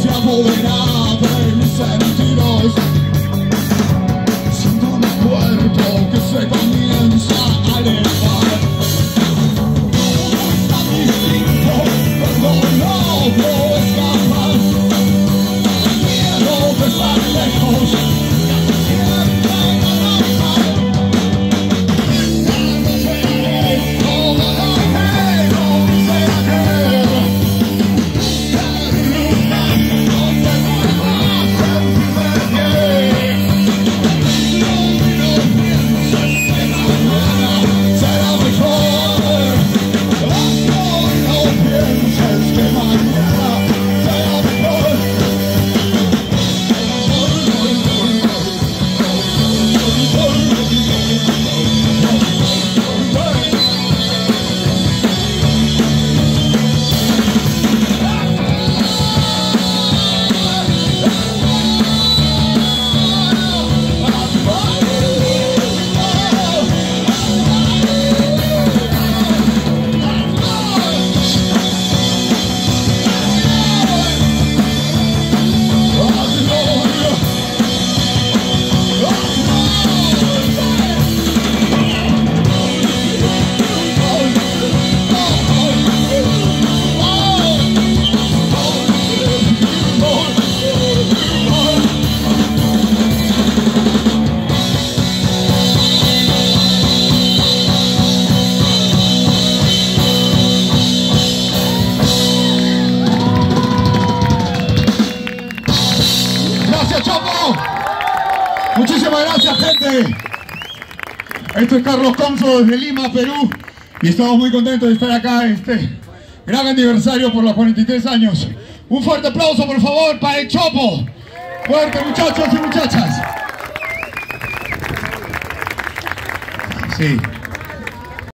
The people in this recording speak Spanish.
se apodera de mis sentidos. Siento mi cuerpo que se comienza a elevar. Todo está distinto, pero no puedo escapar. Miedo de estar lejos, casi siempre me normal. Muchísimas gracias, gente. Esto es Carlos Conso desde Lima, Perú, y estamos muy contentos de estar acá en este gran aniversario por los 43 años. Un fuerte aplauso, por favor, para el Chopo. Fuerte, muchachos y muchachas. Sí.